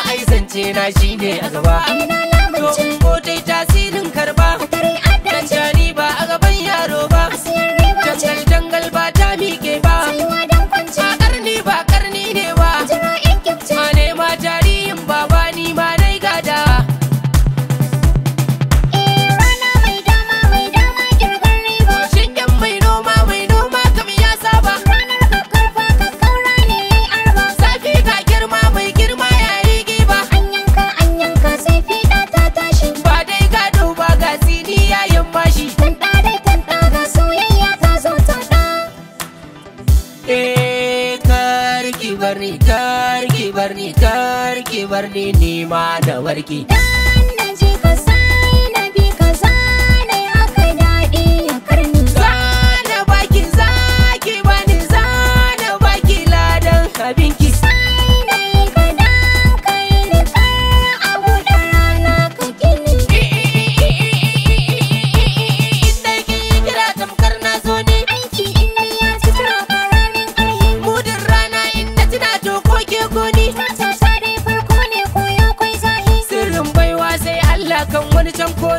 ai zance na shine a gaba. To ko dai tasirin karba dan jani ba a gaban yaro ba. Jangal jangal ba ta miƙe ba. A karni ba karni ne ba. Ma nema tarihin baba ni ma dai gada. Shingen mai noma kam ya saba. Safi ka girma mai girma ya yi giba. Ba dai gado ba ga sini yayin bashi. Karki barni ni ma da warki. Zana baki zaki bani zana baki ladan abinki. Indai ki kira tamkar na zo ne. Mudin rana in na tuna to ko ke goni. Sirrin baiwa sai Allah kan wani can ko